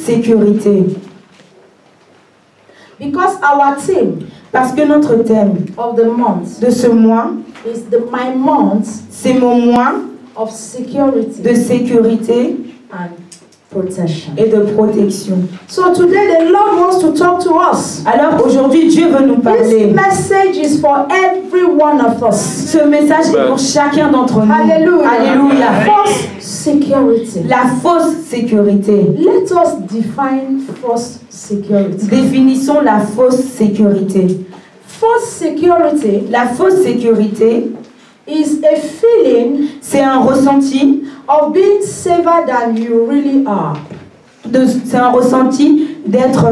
sécurité. Because our theme Parce que notre thème of the month de ce mois, is my month c'est mon mois of security de sécurité and protection. et de protection. So today the Lord wants to talk to us. Alors aujourd'hui, Dieu veut nous This parler. message is for every one of us. Ce message est pour chacun d'entre nous. Hallelujah. Alléluia. False security. La fausse sécurité. Let us define false security. Définissons la fausse sécurité. False security La fausse sécurité, is a feeling c'est un ressenti, of being safer than you really are. c'est un ressenti d'être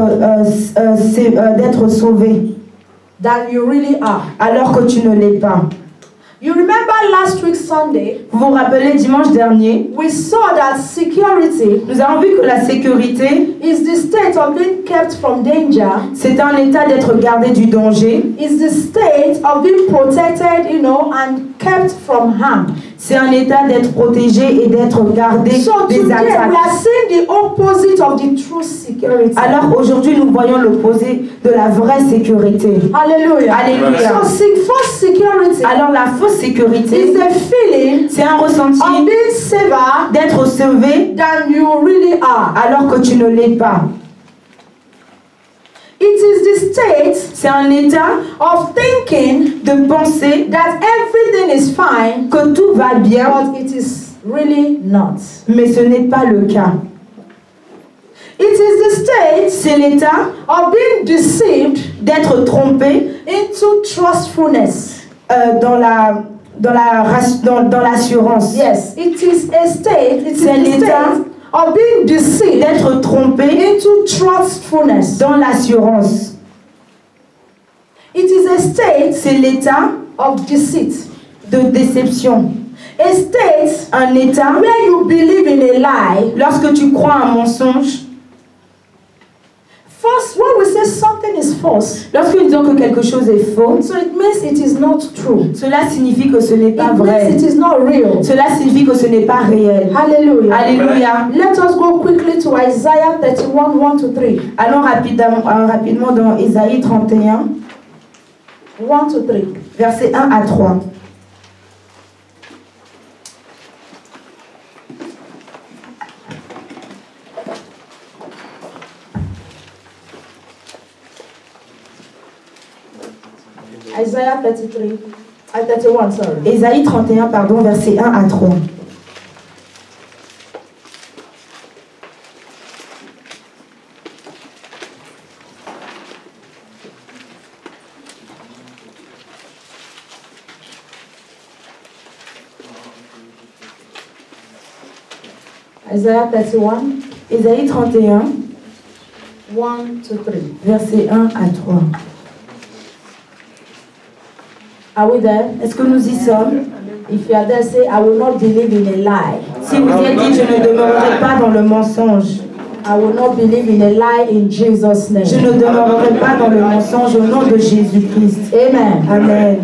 sauvé, Than you really are. alors que tu ne l'es pas. You remember last week Sunday, Vous vous rappelez dimanche dernier, we saw that security nous avons vu que la sécurité, is the state of being kept from danger, c'est un état d'être gardé du danger, is the state of being protected, and kept from harm. c'est un état d'être protégé et d'être gardé So des today we attaques. are seeing the opposite of the true security. Alors aujourd'hui, nous voyons l'opposé de la vraie sécurité. Hallelujah. Alléluia. So false security Alors la fausse sécurité, is a feeling c'est un ressenti of being safer d'être sauvé than you really are. alors que tu ne l'es pas. It is the state C'est un état of thinking de penser that everything is fine, que tout va bien, but it is really not. mais ce n'est pas le cas. It is the state C'est l'état of being deceived d'être trompé into trustfulness. dans l'assurance. Yes, it is a state, it is C'est the l'état state of being deceived d'être trompé into trustfulness. dans l'assurance. It is a state C'est l'état of deceit. de déception. A state Un état where you believe in a lie. lorsque tu crois un mensonge. First, when we say something is false, Lorsque nous disons que quelque chose est faux, so it means it is not true. cela signifie que ce n'est pas It means vrai. it is not real. Cela signifie que ce n'est pas réel. Hallelujah. Alléluia. Let us go quickly to Isaiah 31, 1-3. Allons rapidement dans Ésaïe 31, 1-3. versets 1 à 3. Isaiah 31, sorry. Ésaïe 31, pardon, versets 1 à 3. Isaiah 31, Ésaïe 31, 1-3. versets 1 à 3. Are we there? Est-ce que nous y sommes? If you are there, say, I will not believe in a lie. Si vous y êtes dit, je ne demeurerai pas dans le mensonge. I will not believe in a lie in Jesus' name. Je ne demeurerai pas dans le mensonge au nom de Jésus-Christ. Amen. Amen.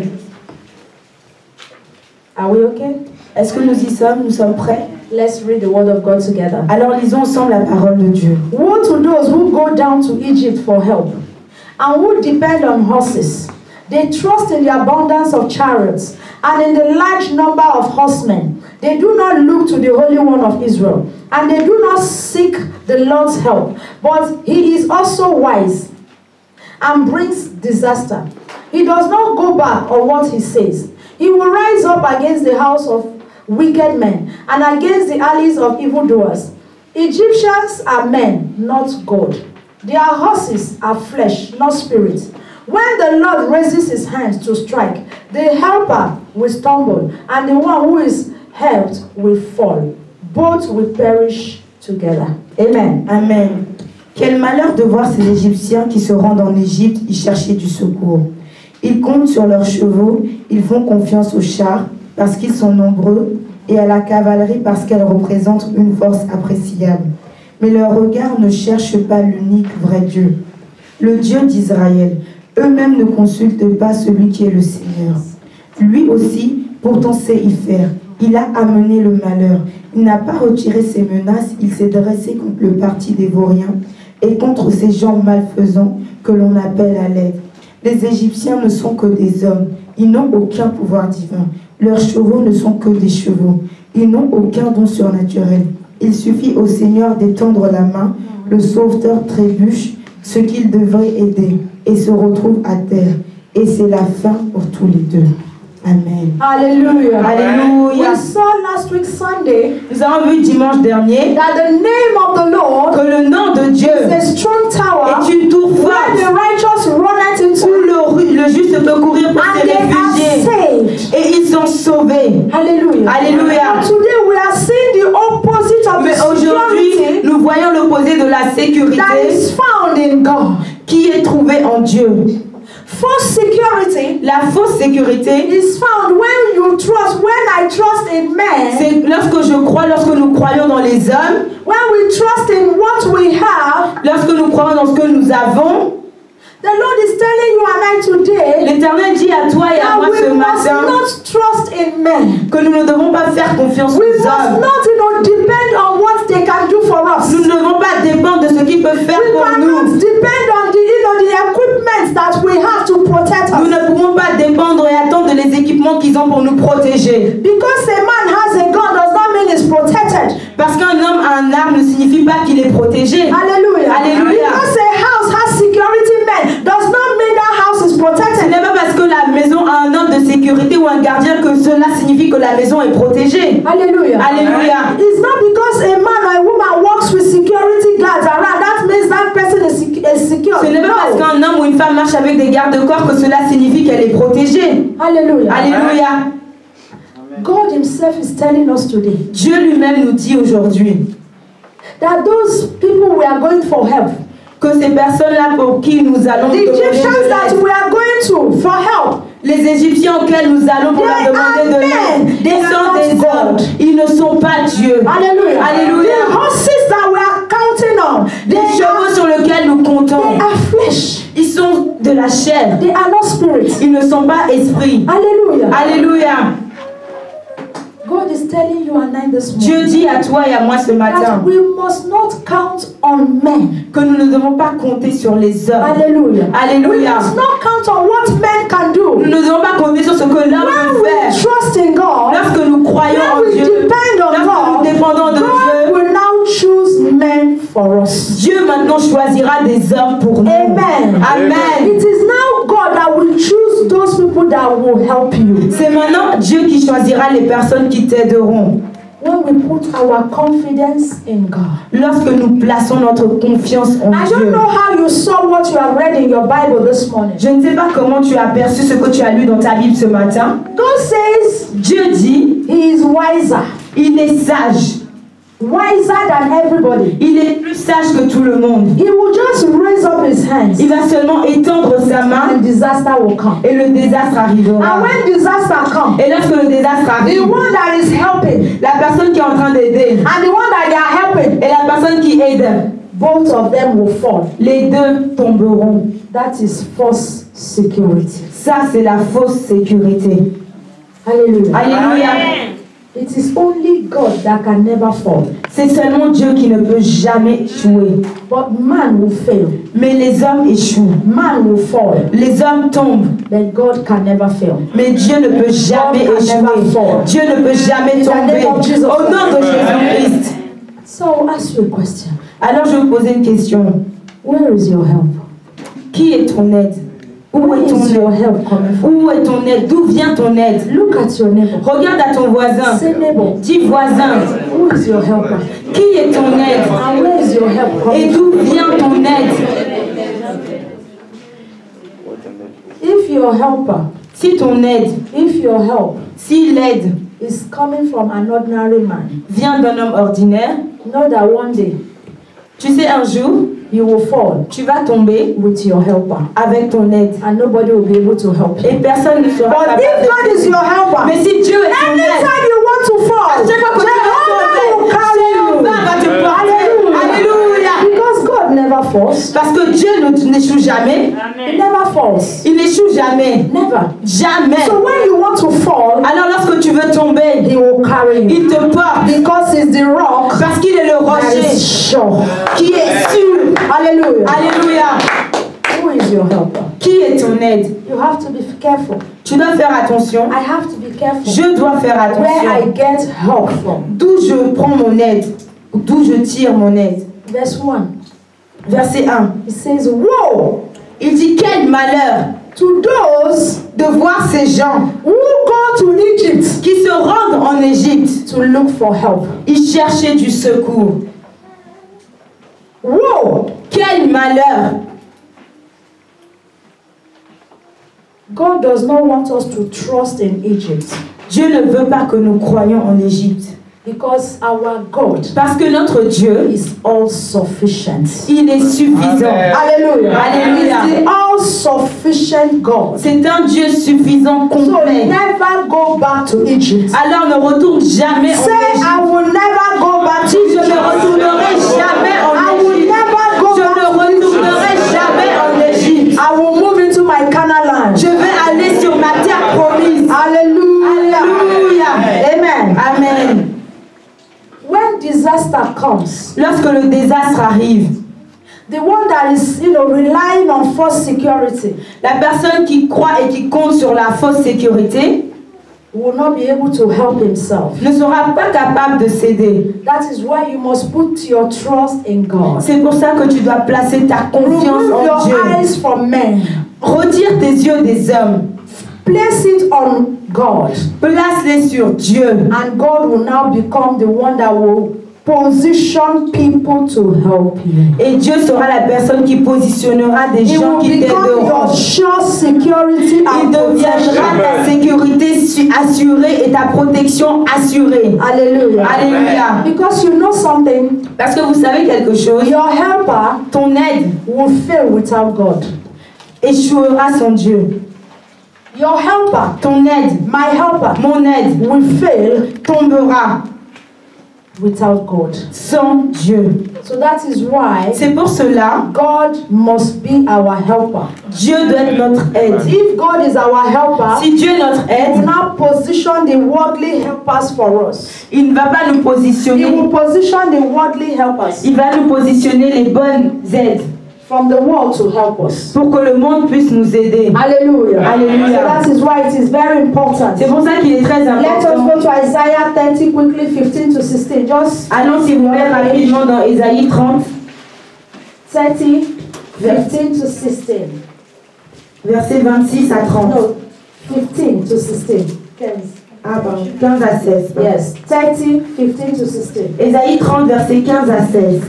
Are we okay? Est-ce que nous y sommes? Nous sommes prêts? Let's read the word of God together. Alors lisons ensemble la parole de Dieu. Woe to those who go down to Egypt for help and who depend on horses. They trust in the abundance of chariots and in the large number of horsemen. They do not look to the Holy One of Israel, and they do not seek the Lord's help. But he is also wise and brings disaster. He does not go back on what he says. He will rise up against the house of wicked men and against the alleys of evildoers. Egyptians are men, not God. Their horses are flesh, not spirit. When the Lord raises his hands to strike, the helper will stumble, and the one who is helped will fall. Both will perish together. Amen. Amen. Quel malheur de voir ces Égyptiens qui se rendent en Égypte y chercher du secours. Ils comptent sur leurs chevaux, ils font confiance aux chars parce qu'ils sont nombreux et à la cavalerie parce qu'elle représente une force appréciable. Mais leur regard ne cherche pas l'unique vrai Dieu, le Dieu d'Israël. Eux-mêmes ne consultent pas celui qui est le Seigneur. Lui aussi, pourtant, sait y faire. Il a amené le malheur. Il n'a pas retiré ses menaces. Il s'est dressé contre le parti des vauriens et contre ces gens malfaisants que l'on appelle à l'aide. Les Égyptiens ne sont que des hommes. Ils n'ont aucun pouvoir divin. Leurs chevaux ne sont que des chevaux. Ils n'ont aucun don surnaturel. Il suffit au Seigneur d'étendre la main. Le sauveteur trébuche ce qu'il devrait aider et se retrouve à terre. Et c'est la fin pour tous les deux. Amen. Hallelujah. Alléluia. We saw last week Sunday Nous avons vu dimanche dernier that the name of the Lord que le nom de Dieu is a strong tower est une tour where forte the righteous runneth into où le juste peut courir pour and se they are réfugier. saved. Et ils sont sauvés. Hallelujah. Alléluia. But today we are seeing the opposite of Mais the aujourd'hui, security nous voyons l'opposé de la that sécurité is found in God. qui est trouvée en Dieu. False security La fausse sécurité, is found when you trust, when I trust in men, c'est lorsque nous croyons dans les hommes, when we trust in what we have. lorsque nous croyons dans ce que nous avons. The Lord is telling you and I today L'Éternel dit à toi et à that moi ce we must matin not trust in men. que nous ne devons pas faire confiance We aux must hommes. not, depend on what they can do for us. Nous ne devons pas dépendre de ce qu'ils peuvent faire We pour cannot nous. depend on the equipment that we have to protect Nous us. ne pouvons pas dépendre et attendre les équipements qu'ils ont pour nous protéger. Because a man has a gun does not mean he's protected. Parce qu'un homme a un arme ne signifie pas qu'il est protégé. Hallelujah. Alléluia. Because a house has security men does not mean that house is Ce protected. n'est pas parce que la maison a un homme de sécurité ou un gardien que cela signifie que la maison est protégée. Hallelujah. Alléluia. It's not because a man or a woman walks with security guards around that means that person is secure. Ce n'est pas parce No. qu'un homme ou une femme marche avec des gardes-corps que cela signifie qu'elle est protégée. Hallelujah. Alléluia. God himself is telling us today Dieu lui-même nous dit aujourd'hui that those people we are going for help, que ces personnes-là pour qui nous allons the demander de Egyptians that l'aide, we are going to for help, les Égyptiens auxquels nous allons pour leur They demander de are l'aide, men. They ils are sont not des hommes, God. ils ne sont pas Dieu. hallelujah. Alléluia. The horses that we are counting on, Les chevaux sur lesquels nous comptons, they are flesh. ils sont de la chair, They are not spirits. ils ne sont pas esprits. Hallelujah. Alléluia. God is telling you and I this Dieu morning dit à toi et à moi ce matin that we must not count on men. que nous ne devons pas compter sur les hommes. Hallelujah. We Alléluia. must not count on what men can do. Nous ne devons pas compter sur ce que l'homme When peut we faire. trust in God, Lorsque nous croyons en when we Dieu, depend on lorsque nous God, dépendons de God Dieu, will now choose men for us. Dieu maintenant choisira des hommes pour nous. Amen. Amen. It is now God that will choose those people that will help you. C'est maintenant Dieu qui choisira les personnes qui t'aideront. When we put our confidence in God. Lorsque nous plaçons notre confiance en I don't Dieu. know how you saw what you have read in your Bible this morning. Je ne sais pas comment tu as perçu ce que tu as lu dans ta Bible ce matin. God says Dieu dit, He is wiser. il est sage. Wiser than everybody. Il est plus sage que tout le monde. He will just raise up his hands Il va seulement étendre sa main and disaster will come. et le désastre And arrivera. when disaster comes, Et lorsque le désastre the arrive, one that is helping la personne qui est en train d'aider and the one that they are helping, et la personne qui aide, both of them will fall. les deux tomberont. That is false security. Ça, c'est la fausse sécurité. Hallelujah. Alléluia. It is only God that can never fall. C'est seulement Dieu qui ne peut jamais échouer. But man will fail. Mais les hommes échouent. Man will fall. Les hommes tombent. But God can never fail. Mais Dieu ne peut jamais God can never échouer. fall. Dieu ne peut jamais In the tomber. name of Jesus. Au nom de Jésus-Christ. So I'll ask you a question. Alors je vais vous poser une question. Where is your help? Qui est ton aide? Où Where est ton is your aide? help coming from? Où est ton aide? D'où vient ton aide? Look at your neighbor. Regarde à ton voisin. Say neighbor. Dis voisin. Who is your helper? Qui est ton aide? And where is your help Et coming d'où vient ton aide? from? If your helper, Si ton aide, if your help si l'aide is coming from an ordinary man, vient d'un homme ordinaire, know that one day tu sais un jour, you will fall tu vas tomber with your helper avec ton aide. and nobody will be able to help you. Et personne ne sera But capable if de God is your helper, Mais si Dieu est ton aide, anytime you want to fall, chaque fois que tu vas Jehovah will tomber, carry you. Jéhovah va te porter. Alléluia. Because God never falls. Parce que Dieu n'échoue jamais. He never falls. Il n'échoue jamais. Never. Jamais. So when you want to fall, Alors lorsque tu veux tomber, he will carry you. il te porte. Because he's the rock Parce qu'il est le that rocher is sure. qui est sûr. Hallelujah. Alléluia. Who is your helper? Qui est ton aide? You have to be careful. Tu dois faire attention. I have to be careful. Je dois faire Where I attention. get help from. D'où je prends mon aide. D'où je tire mon aide. Verse 1. Verset 1. It says, woe Il dit quel malheur to those de voir ces gens who go to Egypt qui se rendent en Égypte. to look for help. Ils cherchaient du secours. Woe! Quel malheur! God does not want us to trust in Egypt Dieu ne veut pas que nous croyions en Égypte. because our God Parce que notre Dieu, is all sufficient. il est suffisant. Amen. Hallelujah. Alléluia. He's the all sufficient God. C'est un Dieu suffisant, So complet. never go back to Egypt. Alors ne retourne jamais en Say, Égypte. I will never go back to Je ne Egypt. retournerai jamais I en will Égypte. never go Je back ne to retournerai Egypt. jamais en Égypte. I will move into my Canaan land. Je vais aller sur ma terre promise. Hallelujah. Alléluia. Amen. Amen. When disaster comes, Lorsque le désastre arrive, the one that is, relying on false security la personne qui croit et qui compte sur la fausse sécurité will not be able to help himself. ne sera pas capable de s'aider. That is why you must put your trust in God. C'est pour ça que tu dois placer ta confiance Remove en your Dieu. eyes from men. Retire tes yeux des hommes. Place it on God. Place-les sur Dieu. And God will now become the one that will position people to help you. Et Dieu sera la personne qui positionnera des He gens will qui become t'aideront. your sure security Il and deviendra protection. ta sécurité assurée et ta protection assurée. Hallelujah. Alléluia. Because you know something, Parce que vous savez quelque chose, your helper ton aide will fail without God. échouera sans Dieu. Your helper, Ton aide, my helper, mon aide, will fail tombera without God. sans Dieu. So that is why C'est pour cela, God must be our helper. Dieu doit être notre aide. If God is our helper, Si Dieu est notre He will aide, now position the worldly helpers for us. il ne va pas nous He positionner, will position the worldly helpers il va nous positionner les bonnes aides from the world to help us. pour que le monde puisse nous aider. Hallelujah. Alléluia. So that is why it is very important. C'est pour ça qu'il est très Let us important. go to Isaiah 30 quickly, 15 to 16. Just Allons s'il vous plaît rapidement dans Ésaïe 30, 30, 15 to 16. versets 26 à 30. No, 15 to 16. 15. Ah pardon, 15 à 16. Yes, 30, 15 to 16. Ésaïe 30, versets 15 à 16.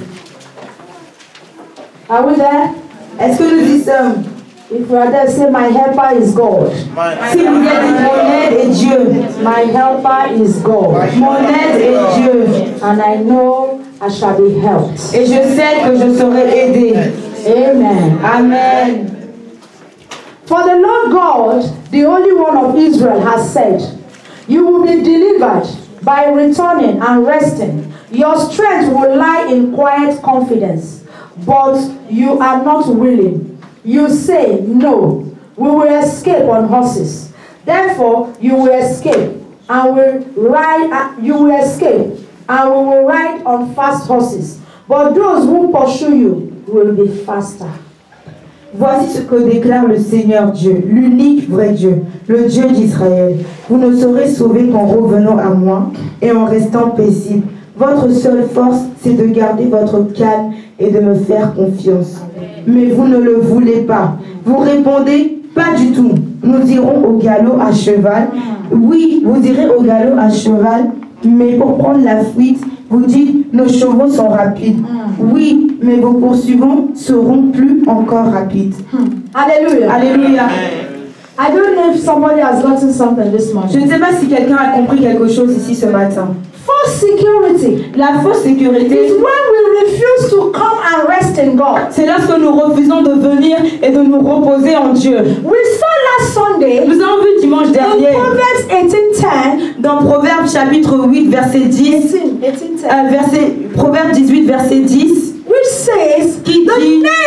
Are we there? Est-ce que nous y sommes? If we are there, say, my helper is God. Si vous êtes dit, mon aide est Dieu. My helper is God. Mon aide est Dieu. And I know I shall be helped. Et je sais que je serai aidé. Amen. Amen. For the Lord God, the Holy One of Israel, has said, you will be delivered by returning and resting. Your strength will lie in quiet confidence. But you are not willing. You say, no, we will escape on horses. Therefore, you will escape and will ride. You will escape and we will ride on fast horses. But those who pursue you will be faster. Voici ce que déclare le Seigneur Dieu, l'unique vrai Dieu, le Dieu d'Israël. Vous ne serez sauvés qu'en revenant à moi et en restant paisible. Votre seule force, c'est de garder votre calme et de me faire confiance. Mais vous ne le voulez pas. Vous répondez, pas du tout. Nous irons au galop à cheval. Oui, vous irez au galop à cheval, mais pour prendre la fuite, vous dites, nos chevaux sont rapides. Oui, mais vos poursuivants seront plus encore rapides. Hallelujah. Alléluia. I don't know if somebody has gotten something this Je morning. ne sais pas si quelqu'un a compris quelque chose ici ce matin. False security La fausse is sécurité, when we refuse to come and rest in God. c'est lorsque nous refusons de venir et de nous reposer en Dieu. We saw last Sunday Nous avons vu dimanche in dernier Proverbs 18:10. dans Proverbe chapitre 8 verset 10, 18:10. Proverbe 18 verset 10, Which says, qui the dit, name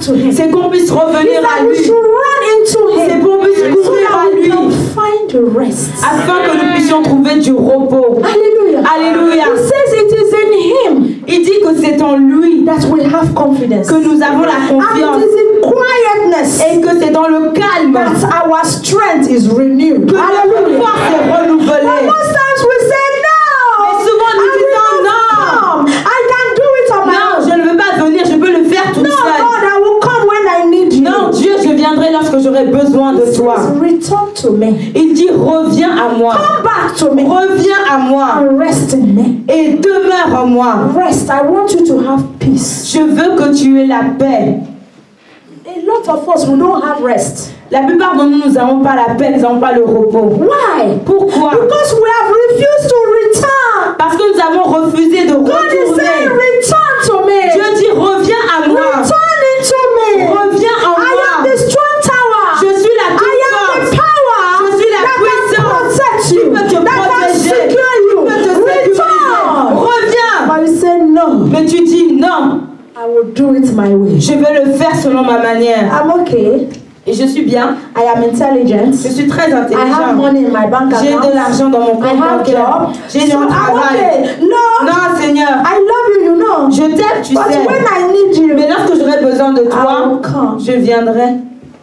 to him. C'est qu'on puisse revenir à We lui. should run into C'est him. pour qu'on puisse So courir that à we lui. can find rest. Afin que nous puissions trouver du repos. Hallelujah. Alléluia. He says it is in him Il dit que c'est en lui that we have confidence. que nous avons la And confiance. it is in quietness Et que c'est dans le calme that our strength is renewed. que notre force est But renouvelée. most times we say no. Mais souvent nous I will disons not non. come. I can do it on my Non, own. je ne veux pas venir, je peux le faire toute No, seule. God, I will come when I need you. Non, Dieu, je viendrai lorsque j'aurai besoin de toi. Return to me. Il dit, reviens à moi. Come back to me. Reviens à moi And rest in me. et demeure en moi. Rest. I want you to have peace. Je veux que tu aies la paix. A lot of us, we don't have rest. La plupart de nous n'avons pas la paix, nous n'avons pas le repos. Why? Pourquoi? Because we have refused to return. Parce que nous avons refusé de God is saying, retourner. return to me. Dieu dit, reviens à moi. Return into me. Reviens en I am moi. the strong tower. Je suis la I am toute the forte. power Je suis la that puissance. can protect Qui you, peut te that can protéger. secure Qui you. peut te sécuriser. Return. Reviens. But you say no. Mais tu dis non. I will do it my way. Je vais le faire selon ma manière. I'm okay. Et je suis bien. I am intelligent. Je suis très I have intelligente. money in my bank J'ai account. de l'argent dans mon I compte have bancaire. job. J'ai So un I'm travail. okay. No, Non, Seigneur. I love you, you know. Je t'aime, tu But sais. when I need you, Mais lorsque j'aurai besoin de I will toi, come. je viendrai.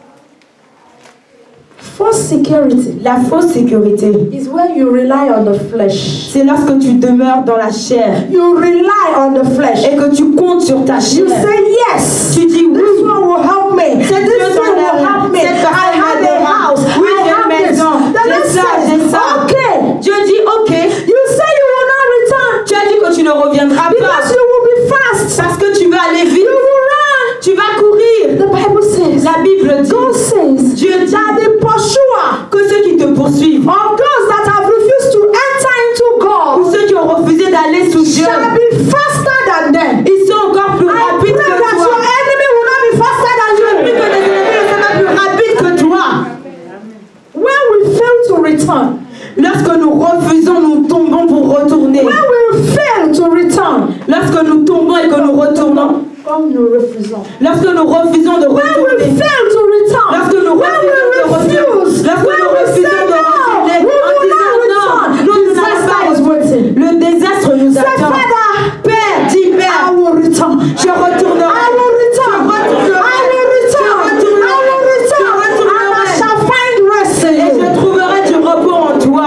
False security La fausse sécurité, is when you rely on the flesh. c'est lorsque tu demeures dans la chair You rely on the flesh. et que tu comptes sur ta chair. You say yes. Tu dis oui. This one will help me. Cette This personne one will help me. cette I personne have a m'aidera. house. Oui, I j'ai have une this. maison. The Lord J'ai ça, says, j'ai ça. okay. Dieu dit ok. You say you will not return Tu as dit que tu ne reviendras because pas you will be fast. parce que tu vas aller vite. You will run. Tu vas courir. The Bible says, La Bible dit, God says Dieu dit that the pursuer que ceux qui te poursuivent of those that have refused to enter into ou God ceux qui ont refusé d'aller sous Dieu, shall be faster than them. ils sont encore plus I pray rapides que that your toi. enemy will not be faster than Je prie you. que les ennemis ne soient pas plus rapides que toi. When we fail to return, Lorsque nous refusons, nous tombons pour retourner. when we fail to return, Lorsque nous tombons et que nous retournons. comme nous refusons. Lorsque nous refusons de When we retourner. fail to return, Lorsque nous when we refusons de refuse, retourner. Lorsque when nous we say refusons de retourner. no, we En will disant not non, return. nous n'allons Disaster pas is waiting. Le désastre nous Say, attend. Father, Père, dis I Père, will return. je retournerai. I will return. I will return. I will return. And I shall find rest in Et you. je trouverai du repos en toi.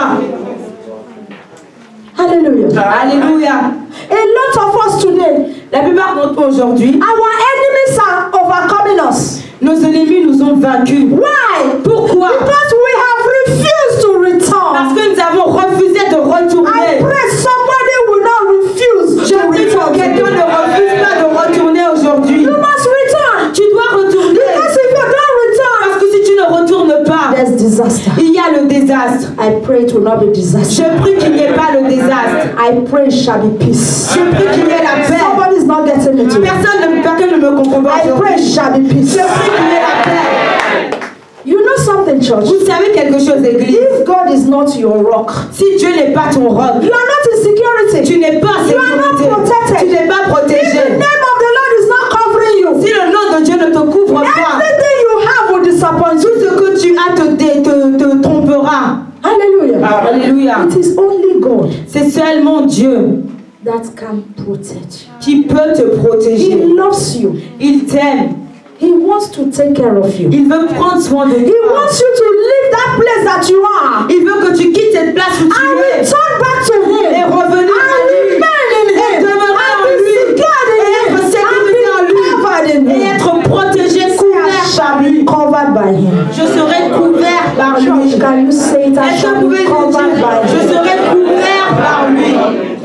Hallelujah. Alléluia. A lot of us today, La plupart d'entre nous aujourd'hui, our enemies are overcoming us. nos ennemis nous ont vaincus. Why? Pourquoi? Because we have refused to Parce return. que nous avons refusé de I retourner. pray somebody will not refuse Je to prie que return. quelqu'un ne refuse pas de retourner aujourd'hui. You must return. Tu dois retourner. Because if you don't return, Parce que si tu ne retournes pas, there's disaster. il y a le désastre. I pray it will not be Je disaster. prie qu'il n'y ait pas le désastre. I pray it shall be peace. Je prie qu'il y ait la paix. Somebody is not getting it. Personne ne me comprend pas I pray aujourd'hui. it shall be peace. Je prie qu'il y ait la paix. You know something, church? Vous savez quelque chose, Église? If God is not your rock, Si Dieu n'est pas ton roc, you are not in security. tu n'es pas en You are not sécurité. protected. Tu n'es pas If the protégé. name of the Lord is not covering you, Si le nom de Dieu ne te couvre pas, everything you have will disappoint tout you. ce que tu as te trompera. Hallelujah. Alléluia. It is only God C'est seulement Dieu that can protect you. qui peut te He protéger. loves you. Il t'aime. He wants to take care of you. Il veut prendre soin de He toi. wants you to leave that place that you are Il veut que tu quittes cette place où tu and es return back to et Him. revenir à And lui. remain in Et Him. demeurer en And be lui. secured in Et Him. être And sécurisé en be lui. covered in Et Him. être protégé, I couvert shall par lui. be covered by Him. Je serai couvert par lui. Church, can you say it? I Est-ce que shall vous be pouvez le covered dire? by Je Him. serai couvert par lui.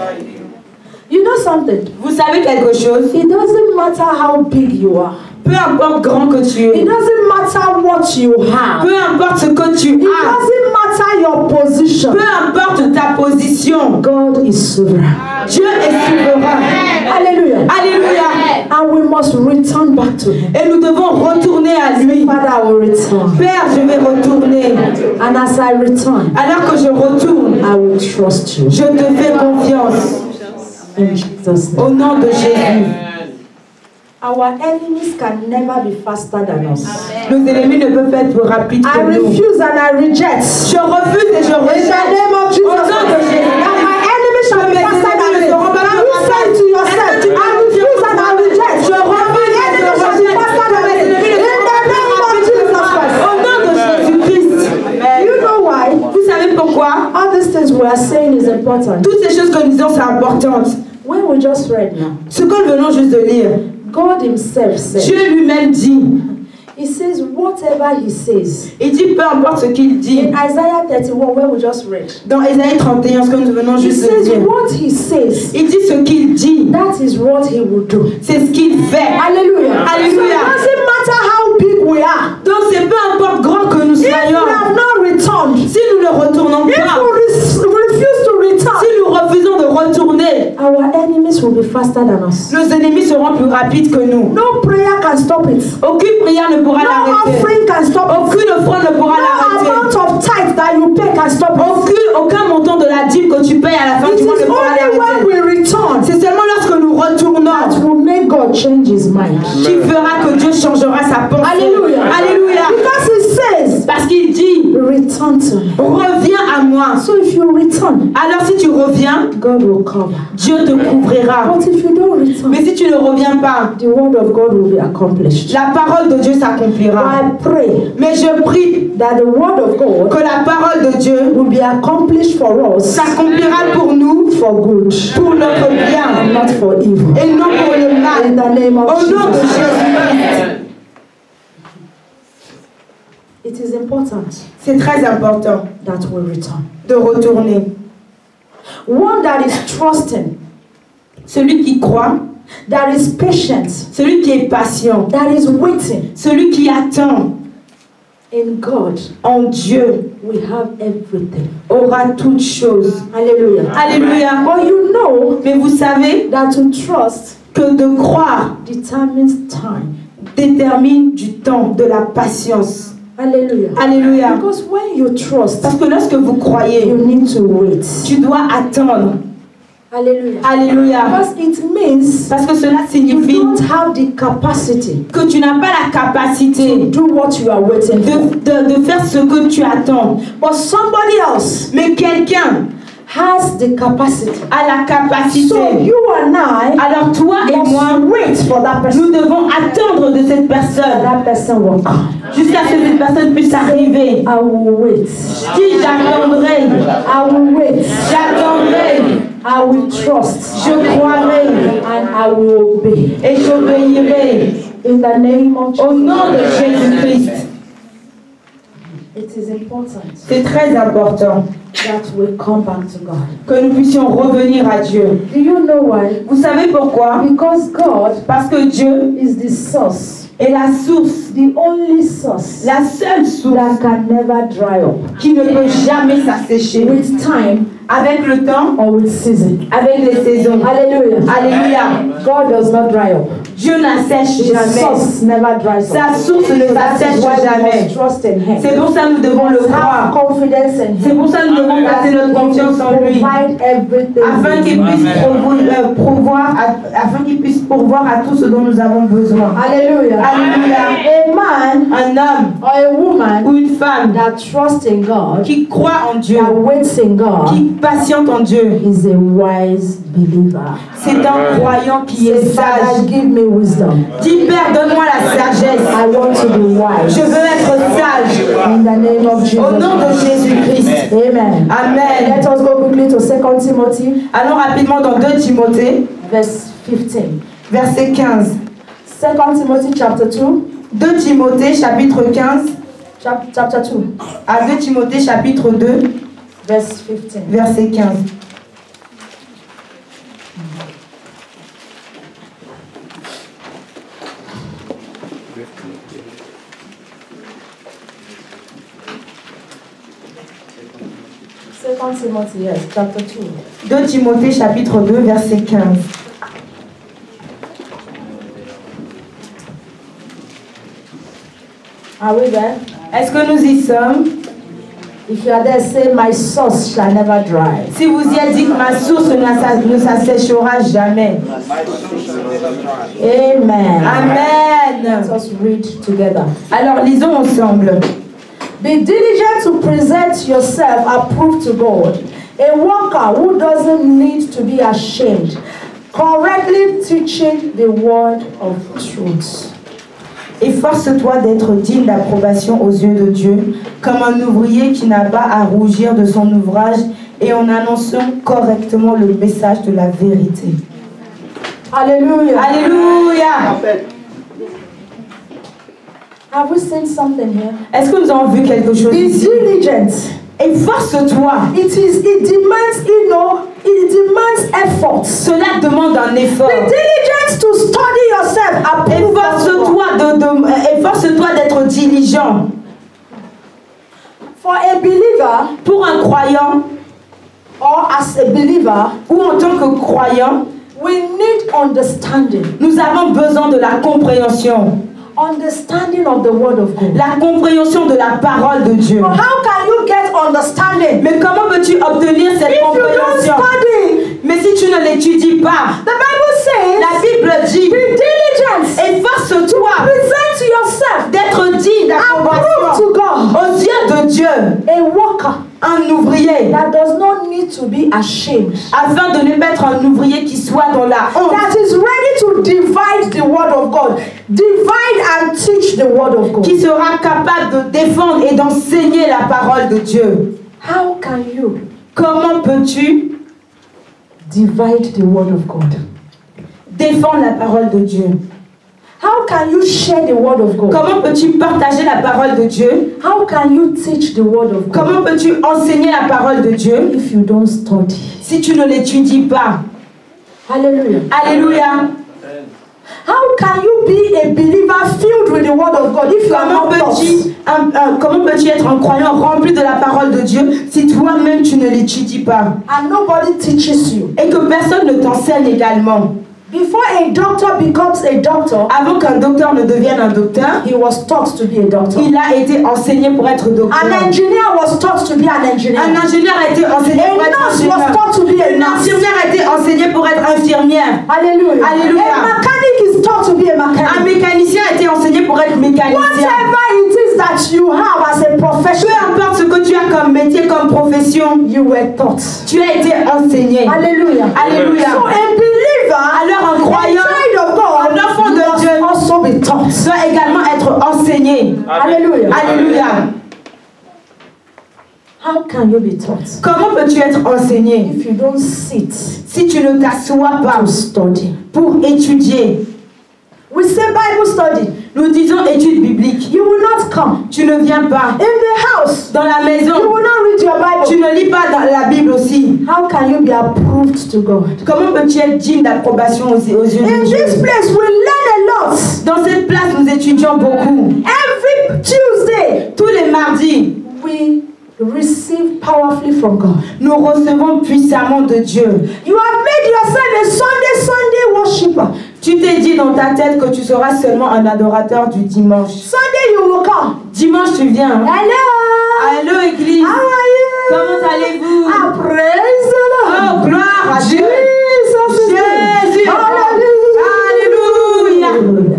You know something? Vous savez quelque chose? It doesn't matter how big you are. Peu importe grand que tu It es, doesn't matter what you have. peu importe ce que tu It as, doesn't matter your position. peu importe ta position, God is sovereign. Dieu est souverain. Hallelujah. Alléluia. And we must return back to Him. Et nous devons retourner à lui. Father, I will return. Père, je vais retourner. And as I return, Alors que je retourne, I will trust you. je te fais confiance. In Jesus' name. Au nom de Jésus. Our enemies can never be faster than us. Nos ennemis ne peuvent pas être plus rapides I que nous. refuse and I reject. Je refuse et je In the rejette. name of Jesus. Au nom de Jésus. And my enemies shall be faster than me. Can you say to yourself, I refuse and I reject. Je refuse et je rejette. In the name of Jesus Christ. Au nom de Jésus-Christ. You know why? Vous savez pourquoi? All these things we are saying is important. Toutes ces choses que nous disons sont importantes. When we just read now, Ce que nous venons juste de lire, God himself said, Dieu lui-même dit, he says whatever he says. il dit peu importe ce qu'il dit. In Isaiah 31, where we just read, Dans Ésaïe 31, ce que nous venons he juste de says dire, what he says, il dit ce qu'il dit, that is what he will do. c'est ce qu'il fait. Hallelujah. Alléluia. So it doesn't matter how big we are. Donc c'est peu importe grand que nous If we soyons, have not returned, si nous ne retournons if pas, we refuse to return, si nous refusons de retourner, our enemies will be faster than us. nos ennemis seront plus rapides que nous. No prayer can stop it. Aucune prière ne pourra No l'arrêter. offering can stop it. Aucune offrande ne pourra No l'arrêter. amount of tithe that you pay can stop it. Aucun montant de la dîme que tu payes à la fin It du is mois ne pourra only when l'arrêter. we return C'est seulement lorsque nous that retournons will make God change his mind. qui fera que Dieu changera sa pensée. Hallelujah. Alléluia. Because he says, Parce qu'il dit, return to me. reviens à moi. So if you return, Alors si tu reviens, God will cover. Dieu te couvrira. But if you don't return, Mais si tu ne reviens pas, the word of God will be accomplished. la parole de Dieu s'accomplira. I pray Mais je prie that the word of God que la parole de Dieu will be accomplished for us s'accomplira pour nous, for good pour notre and bien, not for evil. et non pour le In mal. the name of Au nom de Jesus. Jésus-Christ. It is important C'est très important that we return. de retourner. One that is trusting, Celui qui croit, that is patient, celui qui est patient, that is waiting celui qui attend in God, en Dieu we have everything. aura toutes choses. Hallelujah. Alléluia. But you know Mais vous savez that to trust que de croire determines time. détermine du temps, de la patience. Hallelujah. Alléluia. Because when you trust, Parce que lorsque vous you croyez, need to wait. tu dois attendre. Hallelujah. Alléluia. Because it means Parce que cela you signifie don't have the capacity que tu n'as pas la to capacité do what you are waiting for. de faire ce que tu attends. But somebody else Mais quelqu'un has the capacity. a la capacité. So you and I Alors toi et moi, must wait for that person. nous devons attendre de cette personne That person will come. jusqu'à ce que cette personne puisse arriver. I will wait. Si j'attendrai, I will wait. j'attendrai, I will trust. je croirai And I will obey. et j'obéirai. In the name of Au Jesus. nom de Jésus-Christ. It is important C'est très important that we come back to God. que nous puissions revenir à Dieu. Do you know why? Vous savez pourquoi? Because God Parce que Dieu is the source, est la source, the only source la seule source that can never dry up qui ne peut jamais s'assécher. with time Avec le temps, or with season. avec les saisons. Hallelujah. Alléluia. God does not dry up. Dieu n'assèche His jamais. source never dries up. Sa source ne So that s'assèche is why we jamais. must trust in Him. C'est pour ça que nous devons le Have croire. confidence in C'est Him. pour ça que nous devons placer notre confiance en lui. Provide everything. Afin qu'il puisse afin qu'il puisse pourvoir à tout ce dont nous avons besoin. Hallelujah. Alléluia. A man Un homme or a woman ou une femme that trusts in God, qui croit en Dieu, that waits in God, qui patiente en Dieu, is a wise believer. c'est un croyant qui est Say, Father, sage. give me wisdom. Dis Père, donne-moi la sagesse. I want to be wise. Je veux être sage. In the name of Jesus. Au nom de Jésus-Christ. Amen. Amen. Let us go quickly to 2 Timothy, Allons rapidement dans 2 Timothée, verse 15. verset 15. 2 Timothy chapter 2, 2 Timothée, chapitre 15. chapter 2, À 2 Timothée, chapitre 2, verse 15. verset 15. Second Timothy, yes, chapter 2. 2 Timothée, chapitre 2, verset 15. Are we there? Est-ce que nous y sommes? If you are there, say, my source shall never dry. Si vous y êtes, dit que ma source ne s'asséchera jamais. Amen. Amen. Let us read together. Alors lisons ensemble. Be diligent to present yourself approved to God, a worker who doesn't need to be ashamed, correctly teaching the word of truth. Efforce-toi d'être digne d'approbation aux yeux de Dieu, comme un ouvrier qui n'a pas à rougir de son ouvrage et en annonçant correctement le message de la vérité. Hallelujah. Alléluia. Have we seen something here? Est-ce que nous avons vu quelque chose Be ici? diligent. Efforce-toi. It demands, it demands effort. Cela demande un effort. Be diligent to study yourself. Efforce-toi d'être diligent. For a believer, pour un croyant, or as a believer, ou en tant que croyant, we need understanding. Nous avons besoin de la compréhension. Understanding of the word of God. La compréhension de la parole de Dieu. But how can you get understanding? Mais comment peux-tu obtenir cette compréhension? Mais si tu ne l'étudies pas, the Bible says, la Bible dit, be diligent, efforce-toi present yourself, d'être digne d'approbation aux yeux de Dieu, a worker, un ouvrier that does not need to be ashamed, afin de ne pas être un ouvrier qui soit dans la honte, that is ready to divide the word of God, divide and teach the word of God, qui sera capable de défendre et d'enseigner la parole de Dieu. How can you Comment peux-tu divide the word of God? Défendre la parole de Dieu. How can you share the word of God? Comment peux-tu partager la parole de Dieu? How can you teach the word of God? Comment peux-tu enseigner la parole de Dieu? If you don't study. Si tu ne l'étudies pas. Hallelujah. Alléluia. How can you be a believer filled with the word of God if you are not taught? Comment peux-tu être un croyant rempli de la parole de Dieu si toi-même tu ne l'étudies pas? And nobody teaches you. Et que personne ne t'enseigne également. Before a doctor becomes a doctor, avant qu'un docteur ne devienne un docteur, he was taught to be a doctor. Il a été enseigné pour être docteur. An engineer was taught to be an engineer. Un ingénieur a été enseigné pour être ingénieur. Was taught to be a Une infirmière a été enseignée pour être infirmière. Alléluia. Alléluia. A mechanic is taught to be a mechanic. Un mécanicien a été enseigné pour être mécanicien. Whatever it is that you have as a profession, peu importe ce que tu as comme métier, comme profession, you were taught. Tu as été enseigné. Alléluia. Alléluia. So a believer, alors un croyant, un enfant de Dieu, also be taught. Doit également être enseigné. Alléluia. Alléluia. How can you be taught? Comment peux-tu être enseigné? If you don't sit, si tu ne t'assois pas to study, pour étudier. We say Bible study. Nous disons étude biblique. You will not come. Tu ne viens pas. In the house. Dans la maison. You will not read your Bible. Tu ne lis pas dans la Bible aussi. How can you be approved to God? Comment peux-tu être digne d'approbation aux yeux de Dieu? In this place we learn a lot. Dans cette place nous étudions beaucoup. Every Tuesday. Tous les mardis. We receive powerfully from God. Nous recevons puissamment de Dieu. You have made yourself a Sunday worshipper. Tu t'es dit dans ta tête que tu seras seulement un adorateur du dimanche. Sunday you will come. Dimanche tu viens. Hein? Hello. Hello église. How are you? Comment allez-vous? Ah, praise the Lord. Oh gloire à Dieu. Jésus. Alléluia.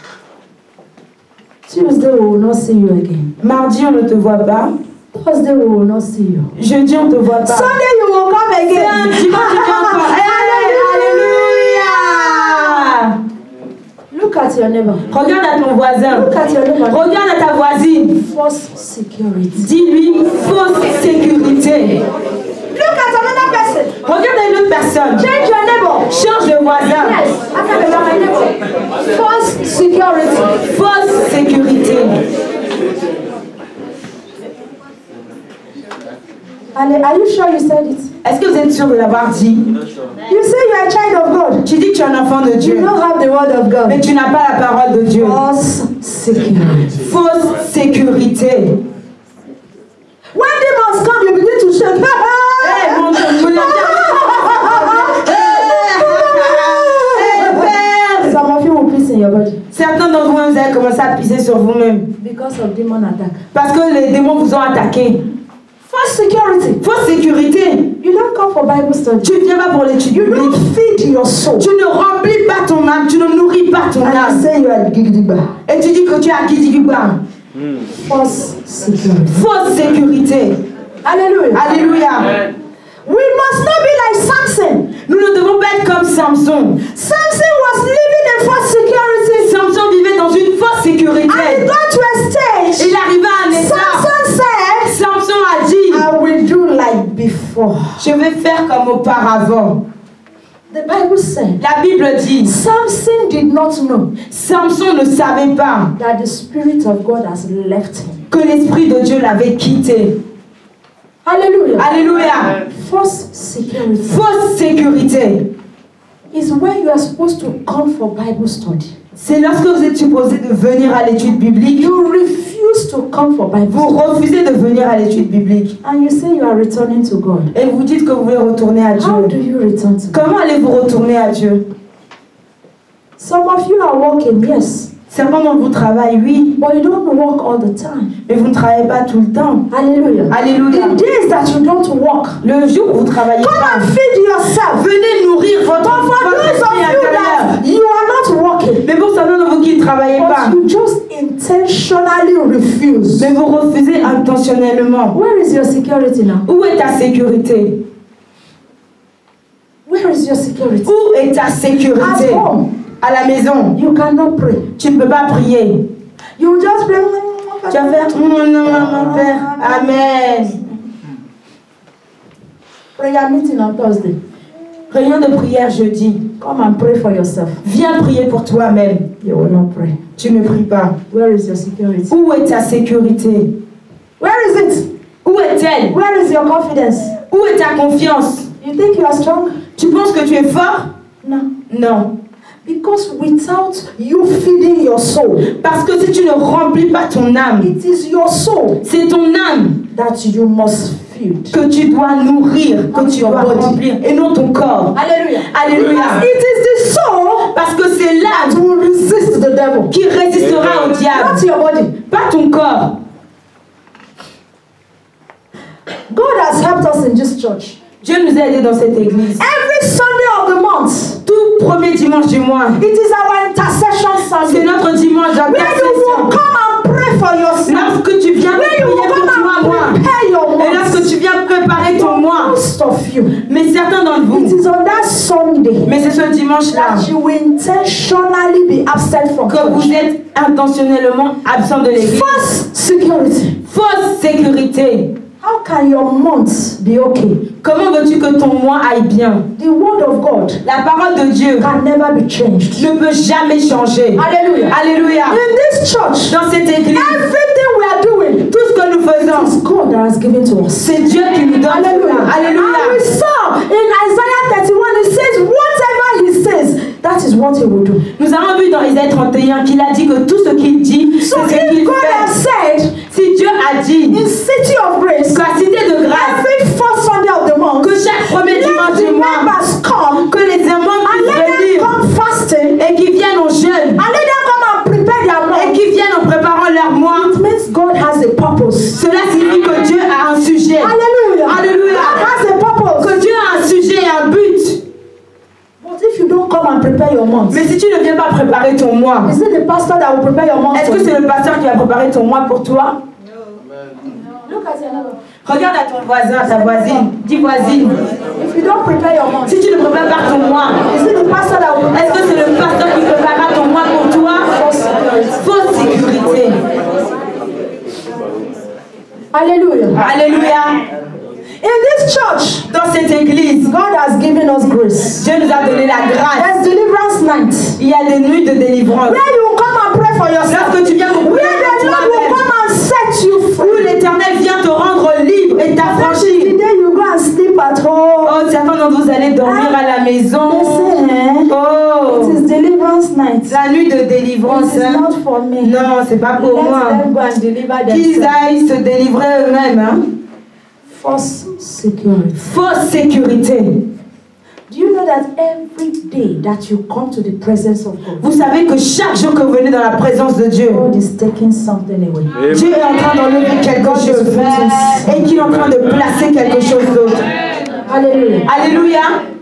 Tuesday we will not see you again. Mardi on ne te voit pas. Thursday we will not see you. Jeudi on ne te voit pas. Sunday you will come again. Dimanche tu viens encore. Look at your neighbor. Regarde à ton voisin. Look at your neighbor. Regarde à ta voisine. False security. Dis-lui fausse sécurité. Look at another person. Regarde à une autre personne. Change your neighbor. Change de voisin. Yes. After my neighbor. False security. Fausse sécurité. Are you sure you said it? Est-ce que vous êtes sûr de l'avoir dit? You say you are a child of God. Tu dis que tu es un enfant de Dieu. You don't have the word of God. Mais tu n'as pas la parole de Dieu. False security. Fausse sécurité. When demons come, you begin to shake. Hey, mon Dieu, Some of you will piss in your body. Certains d'entre vous, vous allez commencer à pisser sur vous-même. Because of demon attack. Parce que les démons vous ont attaqué. False security. Fausse sécurité. You don't come for Bible study. Tu ne viens pas pour l'étude You don't biblique. feed your soul. Tu ne remplis pas ton âme, tu ne nourris pas ton And âme. you say you are Gidigba. Et tu dis que tu es à Gidigba. False security. Fausse sécurité. Hallelujah. Alléluia. We must not be like Samson. Nous ne devons pas être comme Samson. Samson was living in false security. Samson vivait dans une fausse And he sécurité. got to a stage. Il arriva à un état. Samson said, Samson a dit, I will do like before. je vais faire comme auparavant. The Bible said, La Bible dit, Samson did not know Samson ne savait pas that the Spirit of God has left him. que l'Esprit de Dieu l'avait quitté. Hallelujah. Alléluia. False security Fausse sécurité. is when you are supposed to come for Bible study. C'est lorsque vous êtes supposé de venir à l'étude biblique, You refuse to come for Bible vous study. refusez de venir à l'étude biblique. And you say you are returning to God. Et vous dites que vous voulez retourner à How do Dieu. you return to God? Comment allez-vous retourner à Dieu? Some of you are working, yes, Certains d'entre vous travaillent, oui, but you don't work all the time. mais vous ne travaillez pas tout le temps. Hallelujah. Alléluia. The days that you don't work, Le jour où vous travaillez come pas, and feed yourself. venez nourrir votre But for those esprit of you intérieur. that you are not working, Mais pour certains d'entre vous qui ne travaillez pas, but you just intentionally refuse. mais vous refusez intentionnellement. Where is your security now? Où est ta sécurité? Where is your security? Où est ta sécurité? At home, À la maison, you cannot pray. tu ne peux pas prier. You just pray. Tu vas faire mon Père. Amen. Prayer meeting on Thursday. Réunion de prière jeudi. Come and pray for yourself. Viens prier pour toi-même. You will not pray. Tu ne pries pas. Where is your security? Où est ta sécurité? Where is it? Où est-elle? Where is your confidence? Où est ta confiance? You think you are strong? Tu penses que tu es fort? No. Non. Because without you feeding your soul, Parce que si tu ne remplis pas ton âme, it is your soul c'est ton âme that you must feed. que tu dois nourrir, que tu dois remplir, et non ton corps. Hallelujah. Alléluia. Because it is the soul Parce que c'est that l'âme will resist the devil. qui résistera au diable, Not your body. pas ton corps. God has helped us in this church. Dieu nous a aidés dans cette église. Every Sunday of the month, Tout premier dimanche du mois, it is our intercession c'est Sunday. notre dimanche Where you d'intercession. will come and pray for yourself. Lorsque tu viens Where you prier will pour come toi, and moi, prepare your et month. lorsque tu viens préparer ton mois, Most of you, mais certains d'entre it vous, is on that Sunday mais c'est ce dimanche-là that you will intentionally be absent from que church. vous êtes intentionnellement absent de l'église. False security. Fausse sécurité. How can your month be okay? Comment veux-tu que ton mois aille bien? The word of God La parole de Dieu can never be changed. ne peut jamais changer. Hallelujah. Alléluia. In this church, Dans cette église, everything we are doing tout ce que nous faisons, is God that has given to us. c'est Dieu qui nous donne. Hallelujah. And Alléluia. we saw in Isaiah 31, it says, whatever he says, that is what he will do. Nous avons vu dans Isaïe 31 qu'il a dit que tout ce qu'il dit, So c'est ce if qu'il God has fait. said, Si Dieu a dit in City of Grace, que la cité de grâce, every first Sunday of the month, que chaque premier let dimanche the du mois, members come que les membres and let puissent them venir come fasting et qui viennent au jeûne and let them come and prepare their et month. qui viennent en préparant leur mois. It means God has a purpose. Cela signifie que Dieu a un sujet. Hallelujah. Alléluia. God has a purpose. Que Dieu a un sujet et un but. But if you don't come and prepare your month, Mais si tu ne viens pas préparer ton mois, is it the pastor that will prepare your month? est-ce for que you? c'est le pasteur qui va préparer ton mois pour toi? Look at your neighbor. Regarde à ton voisin, ta voisine. Dis voisine. If you don't prepare your month, Si tu ne prépares pas ton mois, is it the pastor that will prepare? est-ce que c'est le pasteur qui préparera ton mois pour toi? Fausse sécurité. Hallelujah. Alléluia. In this church, Dans cette église, God has given us grace. Dieu nous a donné la grâce. There's deliverance night. Il y a des nuits de délivrance. Where you will come and pray for yourself. Lorsque tu viens pour Where prier pour the Lord will toi-même, come and set you où free. l'Éternel vient te rendre libre et The t'affranchir. day you go and sleep at home. Oh, certains d'entre vous allez dormir à la maison. Oh, It is deliverance night. la nuit de It délivrance. is Hein? not for me. Non, c'est pas pour moi. Let them go and deliver Qu'ils themselves. aillent se délivrer eux-mêmes. Hein? False security. Fausse sécurité. Do you know that every day that you come to the presence of God, Vous savez que chaque jour que vous venez dans la présence de Dieu, God is taking something away. Dieu est en train d'enlever quelque chose et qu'il est en train de placer quelque chose d'autre. Hallelujah. Alléluia.